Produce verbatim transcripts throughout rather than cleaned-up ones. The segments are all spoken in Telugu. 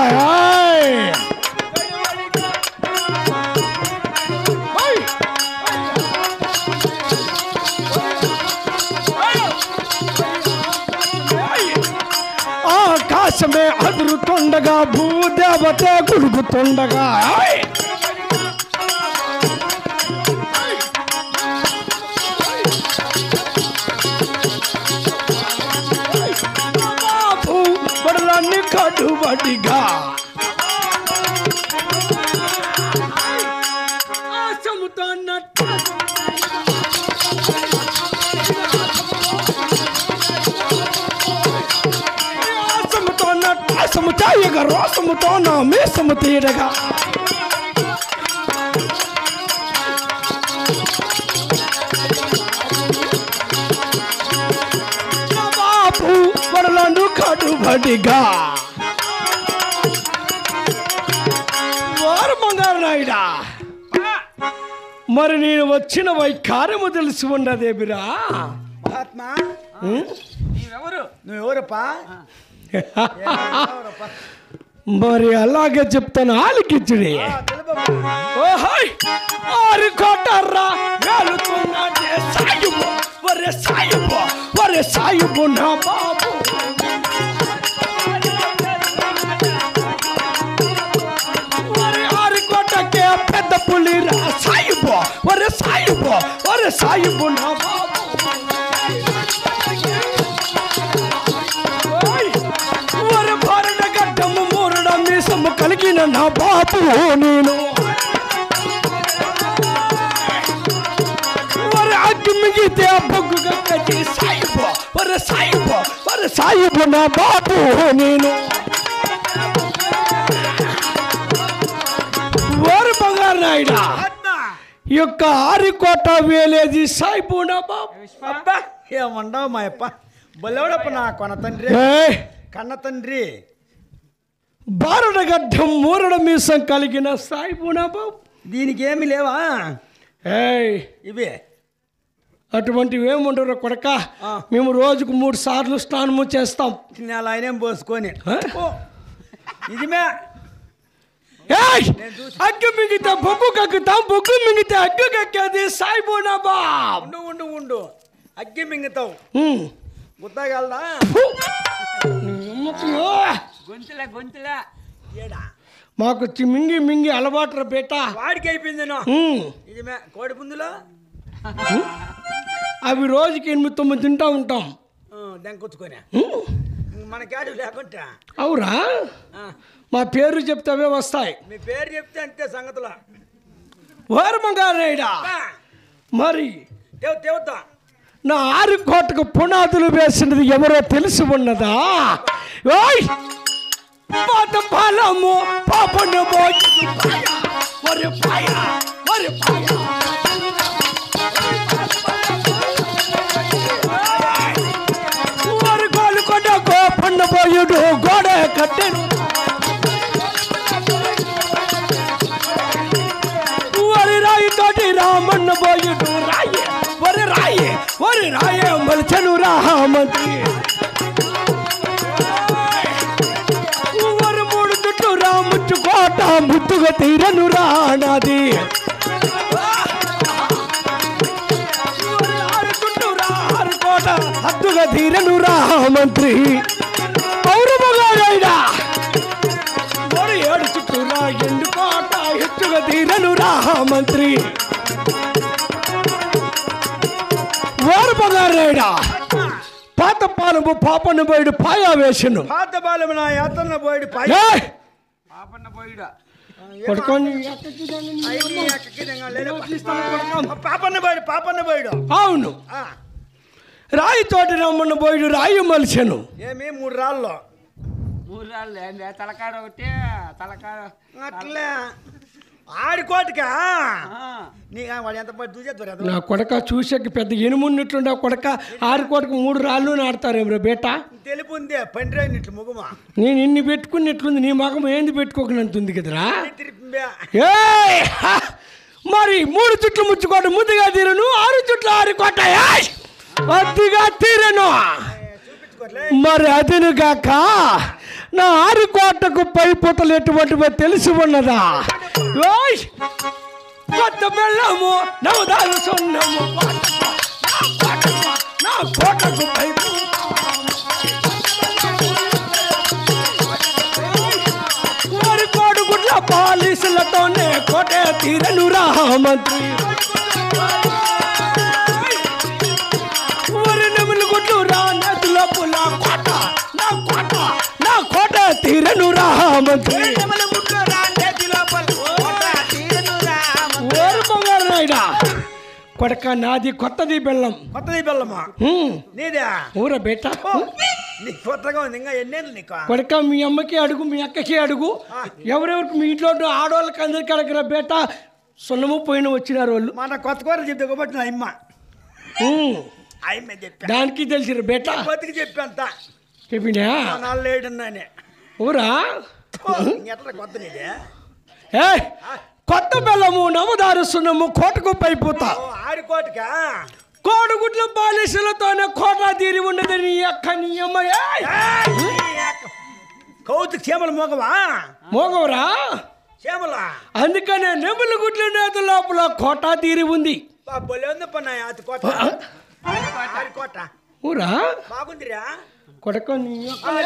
ఆకాశమే అదురుతుండగా భూదేవతే గుడుగుతుండగా బడలన్నీ కడుబడిగా ఆశముతో ఆశముతో నటాసము చాయగా రోసముతో నా మీసము తీయడగా వరలను కడుబడిగా వారు బంగారు నాయుడా మరి నేను వచ్చిన వైకార్యము తెలిసి ఉండదేమిరా మహాత్మా నువ్వెవరు నువ్వెవరప్పా మరి అలాగే చెప్తాను ఆలికిచ్చుడి ఓహాయ్ ఆరు కోటర్రా వెళుతున్నదే సాయుబు వరే సాయుబు వరే సాయుబు నా బాబు వరే ఆరు కోటకే పెద్ద పులిరా సాయుబు వరే సాయుబు వరే సాయుబు నా బాబు వరే భారత గడ్డము మూరడ మీసము కలిగిన నా బాబు నేను వరే అగ్గి మిగితే బొగ్గు గక్కచి సాయిబు వరే సాయిబు వరే సాయిబు నా బాబు నేను వరే బంగారు నాయుడా ఈ యొక్క ఆరికోట వేలేది సాయిబు నా బాబు అబ్బా ఏమండవు మా అప్ప బొల్లెవడప్ప నా కొన తండ్రి కన్న తండ్రి భారత గడ్డం మూరడ మీసం కలిగిన సాయిబు నా బాబు దీనికి ఏమి లేవా ఏయ్ ఇవే అటువంటివి ఏముండరు కొడక మేము రోజుకు మూడు సార్లు స్నానము చేస్తాం నెల ఆయనేం పోసుకొని నిజమే అగ్గు మిగితే బొగ్గు కక్కుతాం బొగ్గు మిగితే అగ్గు కక్కేది సాయిబు నా బాబు ఉండు ఉండు ఉండు అగ్గి మింగుతావు గుర్తాగలదా గొంతులే గొంతులే మాకు మింగి మింగి అలవాటు బేట వాడికి అయిపోయింది నిజమే కోడి పుందులో అవి రోజుకి ఎనిమిది తొమ్మిది తింటా ఉంటాం దెంకొచ్చుకొని మన క్యాడు లేకుంటా అవురా మా పేరు చెప్తే అవే వస్తాయి మీ పేరు చెప్తే అంతే సంగతుల ఓరమంగారేడా మరి తెవుతా నా ఆరు కోటకు పునాదులు వేసినది ఎవరో తెలిసి ఉన్నదా ఓయ్ పాత పాలము పాపను మోగి వరి పాయ వరి పాయ వరి గోలు కొండ గోపన్న పోయుడు గోడ కట్టెను వరి రాయి తోటి రామన్న పోయుడు రాయి వరి రాయి వరి రాయే మలచను రామంత్రి వరి మూడు చుట్టూ రాముచ్చు కోట ముద్దుగా తీరను రానాది ఆరు చుట్టూ రారు కోట హద్దుగా తీరను రామంత్రి పౌరమగాడైనా వరి ఏడు చుట్టూ రా ఎండు కోట ఎత్తుగా తీరను రామంత్రి వారు బంగారేడా పాత పాలము పాపన్న పోయిడు పాయా వేసను పాత బాలము నా యాతన్న పోయిడు పాయ పాపన్న పోయిడా పడుకొని పాపన్న పోయిడు పాపన్న పోయిడు అవును రాయి తోటి రమ్మన్న పోయిడు రాయి మలిసెను ఏమి మూడు రాళ్ళు మూడు రాళ్ళు తలకాడ ఒకటి తలకాడ అట్లే ఆడికోటికా నీ వాడు ఎంత పడి దూచేద్దారు నా కొడక చూసాక పెద్ద ఎనుమున్నట్లుండే కొడక ఆరుకోటకు మూడు రాళ్ళు నాడతారేమ్రా బేట తెలుపు ఉంది పండ్రైనట్లు ముఖమా నేను ఇన్ని పెట్టుకున్నట్లుంది నీ మగం ఏంది పెట్టుకోకనంతుంది కదరా ఏ మరి మూడు చుట్లు ముచ్చుకోట ముద్దుగా తీరను ఆరు చుట్లు ఆరుకోట అద్దిగా తీరను మరి అదిను కాక నా ఆరు కోటకు పై పూతలు ఎటువంటివో తెలిసి ఉన్నదా? ఓయ్! కొత్త బెల్లము నవదాలు సొన్నము నా కోటకు పై వారి కోడుగుడ్ల పాలిసులతోనే కోట తీరను రామంత్రి వారి నెమలి గుడ్లు రా నదుల పుల కోట నా కోట నా కోట తీరను రామంత్రి కొడక నాది కొత్తది బెల్లం. కొత్తది బెల్లమా? నీదే ఊర బేట నీకు కొత్తగా ఉంది. ఇంకా ఎన్నేళ్ళు నీకు? కొడక మీ అమ్మకి అడుగు, మీ అక్కకి అడుగు, ఎవరెవరికి మీ ఇంట్లో ఆడవాళ్ళకి అందరికి అడగరా బేట. సొన్నము పోయిన వచ్చినారు వాళ్ళు. మన కొత్త కూర చెప్తే కాబట్టి నా అమ్మ అమ్మ చెప్పా దానికి తెలిసిరు బేట. కొత్తకి చెప్పంత చెప్పినా నాలుగు ఏడున్నానే ఊరా ఎట్లా కొత్త నీదే? ఏ కొత్త బెల్లము నవదారు సున్నము కోటకు పైపోతా. ఆరు కోటకా? కోడిగుడ్ల బాలిసలతోనే కోట తీరి ఉండదు నీ అక్క నీ అమ్మ. కౌతు క్షేమల మోగవా? మోగవరా? క్షేమలా? అందుకనే నెమలి గుడ్ల నేత లోపల కోట తీరి ఉంది. ఊరా బాగుందిరా కొడక నీ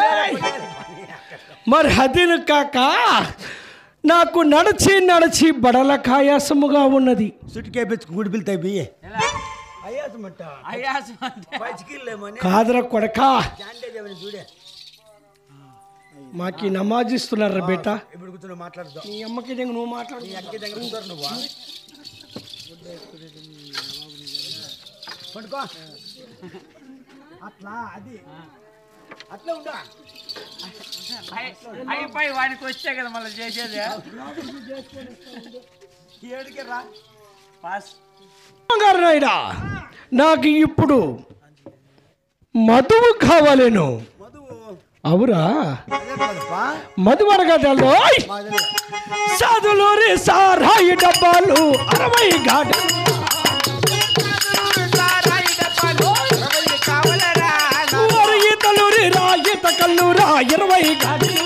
మరి హదిను కాక నాకు నడిచి నడిచి బడల కాయాసముగా ఉన్నది. సుటికే పెంచుకు గుడి పిలుతాయి బియ్య కాదర కొడక చూడే మాకి నమాజిస్తున్నారా బేట. ఇప్పుడు కూర్చొని మాట్లాడుతావు. నీ అమ్మకి దగ్గర నువ్వు మాట్లాడు. నువ్వు పడుకో అట్లా అది అట్లా ఉండా అయిపోయి వాడికి వచ్చే కదా మళ్ళీ చేసేది. ఏడుకే రా పాస్ నాయుడా నాకు ఇప్పుడు మధువు కావాలేను. అవురా మధువు అనగా తెల్లో సాధులూరి సారాయి డబ్బాలు అరవై గాడు ఈతలూరి రా ఈత కల్లూరా ఇరవై గాడులు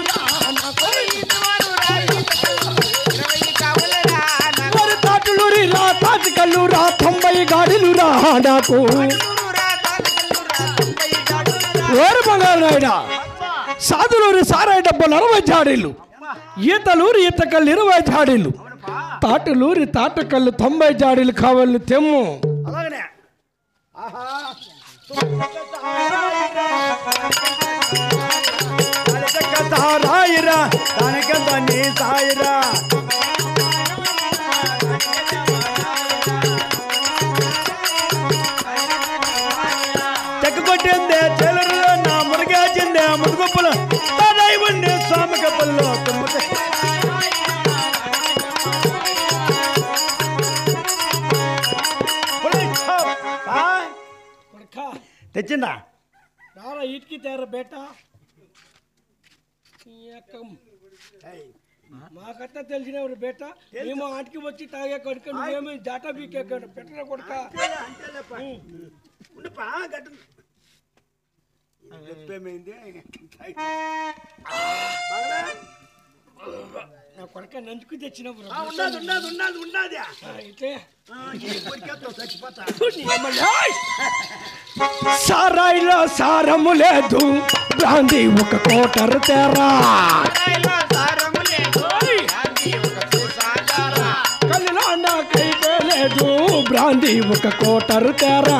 వారి తాటులూరి రా తాటి కల్లూరా తొంభై గాడులు రా నాకు. ఓరు బంగారు నాయుడా సాధులూరి సారాయి డబ్బాలు అరవై జాడీలు, ఈతలూరి ఈతకల్లు ఇరవై జాడీలు, తాటులూరి తాటకల్లు తొంభై జాడీలు కావాలి తెమ్ము. అలాగనే రాయిరా దానికంత నీ సాయిరా చెక్కకొట్టిందే చెలరులో నా మురిగాచిందే ముదుగుప్పులు తాయి ఉండే స్వామి కప్పుల్లో తెచ్చిందా రారా ఇటుకి తేరా బేట. మాకట్ట తెలిసినవారు బేట. మేము ఆటికి వచ్చి తాగే కొడుక నువ్వేమి జాటా బీకే పెట్టరా కొడుక. నా కొడుక నంచుకు తెచ్చినప్పుడు సారాయిలో సారము లేదు బ్రాంది ఒక కోటరు తేరా. కళ్ళలో నాకైతే లేదు బ్రాంది ఒక కోటరు తేరా.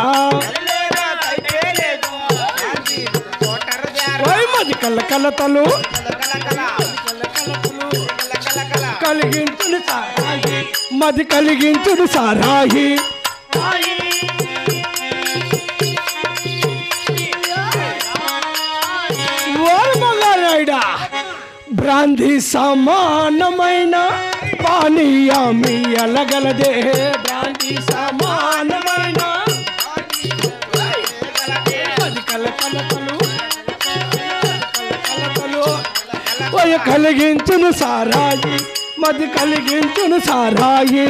మది కళ్ళ కలతలు కలిగించుడు సారాయి మది కలిగించుడు సారాయి. బ్రాంది సమానమైన పానీయామి అలగలదే. బ్రాంది సమానమైన కలిగించును సారాయి మది కలిగించును సారాయి.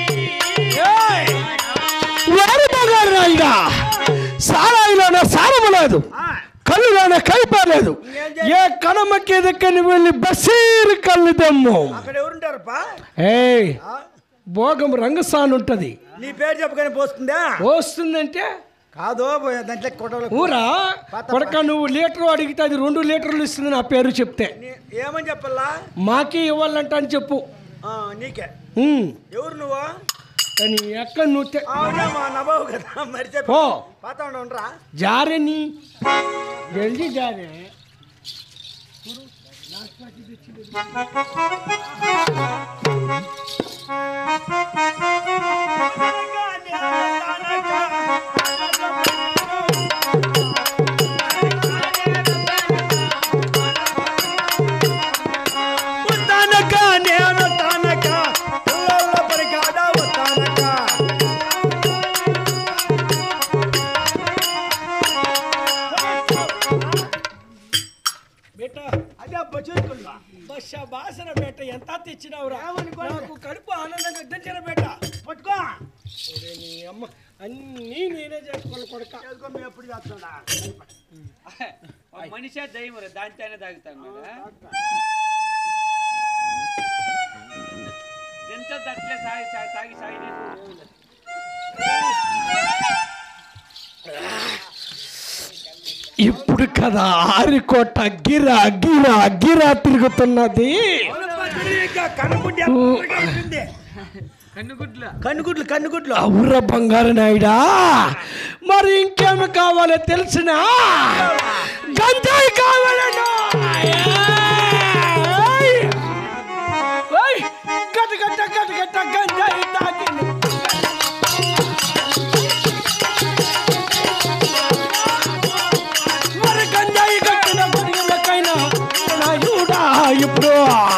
వారి బగారు నాయుడా సారాయిలోన సారముల లేదు, కళ్ళులోనే కైపోలేదు. ఏ కనమకి ఎదక్కని వెళ్ళి బసీరు కళ్ళు దమ్ము. అక్కడ ఎవరుంటారప్పా? ఏయ్ భోగం రంగసాన్ ఉంటది. నీ పేరు చెప్పగానే పోస్తుందా? పోస్తుందంటే కాదు, దాంట్లో కొట్టలు ఊరా కొడక. నువ్వు లీటరు అడిగితే అది రెండు లీటర్లు ఇస్తుంది నా పేరు చెప్తే. ఏమని చెప్పాలా? మాకే ఇవ్వాలంట అని చెప్పు. నీకే. ఉమ్. ఎవరు నువ్వు? కానీ ఎక్కడ నువ్వు మా నవ్వు కదా మరి పో. పాత ఉండరా జారే నీ జల్దీ జారే. బాసన బేట ఎంత తెచ్చినావురా? నాకు కడుపు ఆనందంగా దంచిన బేట. పట్టుకో. అమ్మ అన్నీ నేనే చేసుకోవాలి కొడక. ఎప్పుడు చేస్తున్నా మనిషే దయ్యం దాంతోనే తాగుతాను. ఎంత అట్లే సాగి సాగి తాగి సాగి ఇప్పుడు కదా ఆరికోట గిరా గిరా గిరా తిరుగుతున్నది. కన్నుగుడ్లు కన్నుగుడ్లు కన్నుగుడ్లు అవుర బంగారు నాయుడా. మరి ఇంకేమి కావాలో తెలిసిన గంజాయి కావాలను. గట్ట గట్ట గట్ట గట్ట గంజాయి తాకింది. మరి గంజాయి కట్టిన గుడికైనా నాయుడా ఇప్పుడు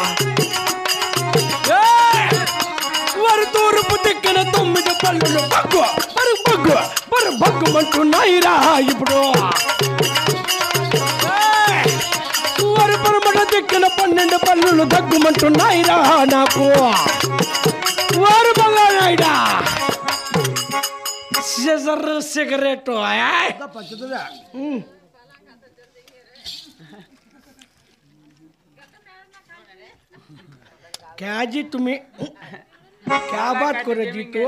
వారు తూర్పు దిక్కిన తొమ్మిది పళ్ళు బగ్గు మరి బగ్గు మరి బగ్గుమంటున్నాయిరా ఇప్పుడు. వారు పరమట దిక్కిన పన్నెండు పళ్ళు దగ్గుమంటున్నాయిరా నాకు. వారు బంగారాయిడా సిజర్ సిగరెట్ పచ్చదా क्या जी तुम्हें क्या बात कर रही तो?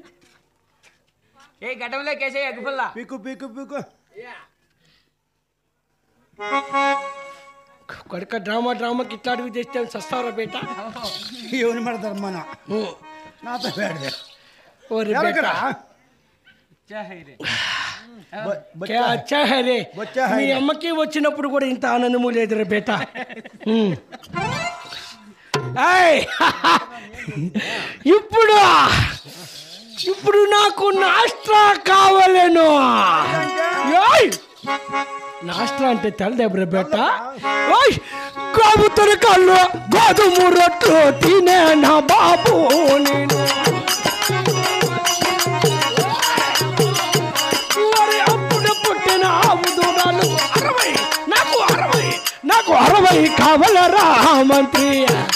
ఏ గడ్డంలో కేసే ఎగ్గుపుల్లా పీకు పీకు పీకు కొడుక డ్రామా డ్రామాకి ఇట్లాంటివి చేస్తే సస్తారా బేట. ఎవరు మడతారు మన నాతో పేడదే ఓరి బేట చాహైరే క్యా అచ్చా హై రే. మీ అమ్మకి వచ్చినప్పుడు కూడా ఇంత ఆనందము లేదురా బేట. ఇప్పుడు ఇప్పుడు నాకు నాస్ట్రా కావాలేను. నాస్ట్రా అంటే తెలదేబ్ర బేట. గోబుతురు కళ్ళు గోధుమ రొట్లు తినే నా బాబు నేను. అప్పుడు పుట్టిన ఆవు దూరాలు అరవై నాకు అరవై నాకు అరవై కావాలరా మంత్రి.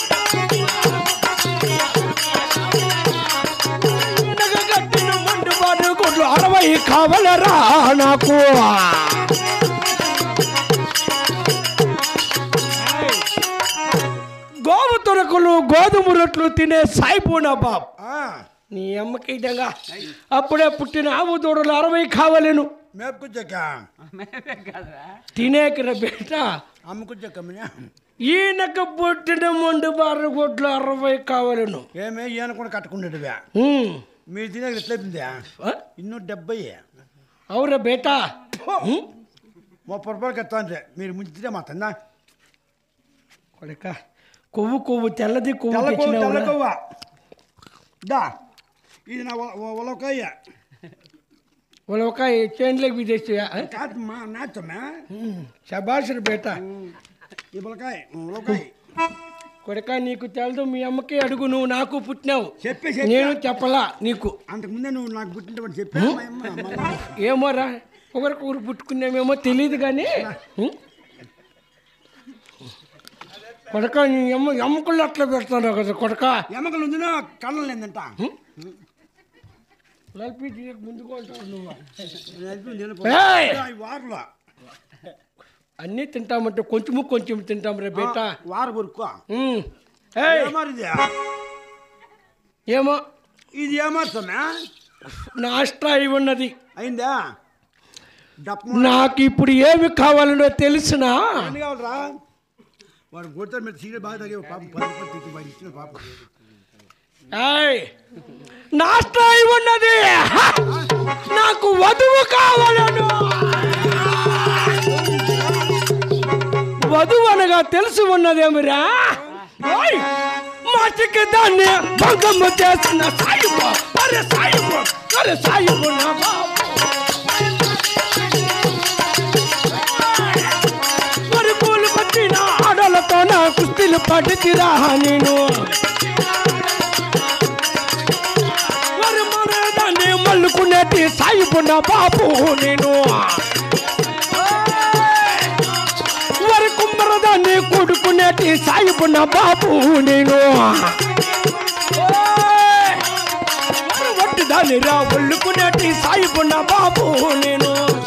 గట్టిన మండుబాటు గుడ్లు అరవై కావాలరా నాకు. గోవు తొరకులు గోధుమ రొట్లు తినే సాయిపోనా బాబ్. నీ అమ్మకి ఇదంగా అప్పుడే పుట్టిన ఆవు దూడలు అరవై కావాలేను. తినేకరా బేట. ఈయనకు పుట్టిన మొండు బారు గుడ్లు అరవై కావాలను. ఏమే ఈయన కూడా కట్టుకుంటాడువా? మీరు తినే ఎట్లయిపోయిందా? ఇన్నో డెబ్బై. అవురా బేట. ముప్పై రూపాయలకి ఎత్తా మీరు ముందు తినే మా తందా కొడక. కొవ్వు కొవ్వు తెల్లది కొవ్వు తెల్ల కొవ్వ దా. ఇది నా ఉలవకాయ. ఉలవకాయ చేనులోకి విదేశా కాదమ్మా నాచమ్మా. శబాషుడు బేట. ఈ ఉలకాయ ఉలవకాయ కొడక నీకు తెలదు. మీ అమ్మకి అడుగు. నువ్వు నాకు పుట్టినావు చెప్పేసి నేను చెప్పలా నీకు. అంతకుముందే నువ్వు నాకు పుట్టినప్పుడు చెప్పా. ఏమోరా ఒకరికొకరు పుట్టుకున్నామేమో తెలియదు కానీ కొడక నీ ఎమ్మ ఎమ్మకళ్ళు అట్లా పెడతాను కదా కొడక. ఎమ్మకలు ఉంది కళ్ళం లేదంట. లల్పి ముందుకు ఉంటావు నువ్వు. వారులో అన్నీ తింటామంటే కొంచెము కొంచెం తింటాం రే బేట వార బురుకు ఉమ్. ఏయ్, ఏమారిది ఏమో ఇది ఏమార్చమే నాష్టా అయి ఉన్నది అయిందా డప్పు నాకు ఇప్పుడు ఏమి కావాలనో తెలిసినా ఎన్ని కావాలరా వాడు కొడతారు మీరు సీరియల్ బాగా తాగే పాపం పది రూపాయలు తెచ్చి వాడు ఇచ్చిన పాపం ఏయ్, నాష్టా అయి ఉన్నది నాకు వధువు కావాలను వధువు అనగా తెలిసి ఉన్నదేమిరా ఓయ్, మాటికి దాన్ని భంగము చేసిన సాయిబు అరే సాయిబు అరే సాయిబు నా బాబు మరి పూలు పట్టిన ఆడలతో నా కుస్తీలు పడితిరా నేను మరి మన దాన్ని మల్లుకునేటి సాయిబు నా బాబు నేను వరి కుమ్మరదాన్ని కొడుకునేటి సాయిబు నా బాబు నేను వరి వట్టి దాన్ని రా ఒళ్ళుకునేటి సాయిబు నా బాబు నేను